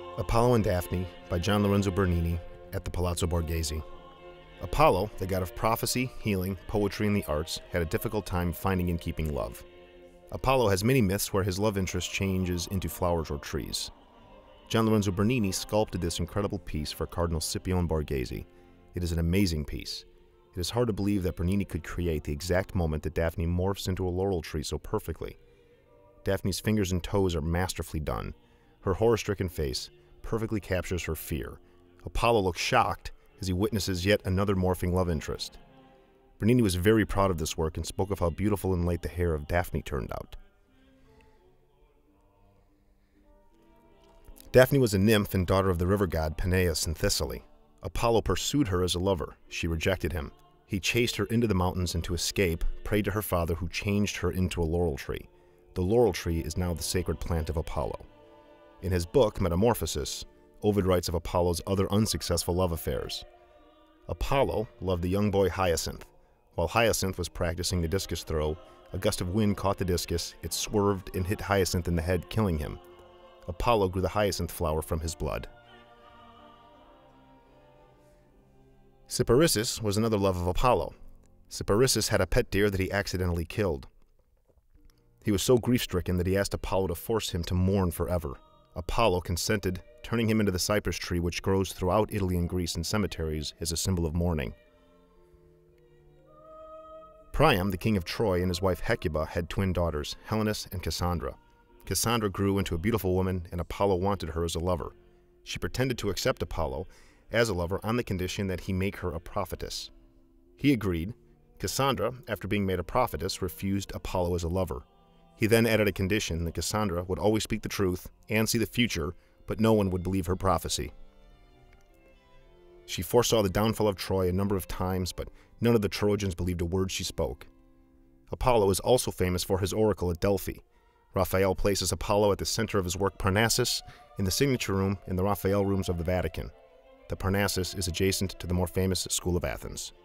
Apollo and Daphne by Gian Lorenzo Bernini at the Palazzo Borghese. Apollo, the god of prophecy, healing, poetry, and the arts, had a difficult time finding and keeping love. Apollo has many myths where his love interest changes into flowers or trees. Gian Lorenzo Bernini sculpted this incredible piece for Cardinal Scipione Borghese. It is an amazing piece. It is hard to believe that Bernini could create the exact moment that Daphne morphs into a laurel tree so perfectly. Daphne's fingers and toes are masterfully done. Her horror-stricken face perfectly captures her fear. Apollo looks shocked as he witnesses yet another morphing love interest. Bernini was very proud of this work and spoke of how beautiful and light the hair of Daphne turned out. Daphne was a nymph and daughter of the river god Peneus in Thessaly. Apollo pursued her as a lover. She rejected him. He chased her into the mountains and to escape, prayed to her father who changed her into a laurel tree. The laurel tree is now the sacred plant of Apollo. In his book, Metamorphosis, Ovid writes of Apollo's other unsuccessful love affairs. Apollo loved the young boy Hyacinth. While Hyacinth was practicing the discus throw, a gust of wind caught the discus, it swerved and hit Hyacinth in the head, killing him. Apollo grew the hyacinth flower from his blood. Cyparissus was another love of Apollo. Cyparissus had a pet deer that he accidentally killed. He was so grief-stricken that he asked Apollo to force him to mourn forever. Apollo consented, turning him into the cypress tree which grows throughout Italy and Greece in cemeteries as a symbol of mourning. Priam, the king of Troy, and his wife Hecuba had twin daughters, Helenus and Cassandra. Cassandra grew into a beautiful woman, and Apollo wanted her as a lover. She pretended to accept Apollo as a lover on the condition that he make her a prophetess. He agreed. Cassandra, after being made a prophetess, refused Apollo as a lover. He then added a condition that Cassandra would always speak the truth and see the future, but no one would believe her prophecy. She foresaw the downfall of Troy a number of times, but none of the Trojans believed a word she spoke. Apollo is also famous for his oracle at Delphi. Raphael places Apollo at the center of his work Parnassus in the signature room in the Raphael rooms of the Vatican. The Parnassus is adjacent to the more famous School of Athens.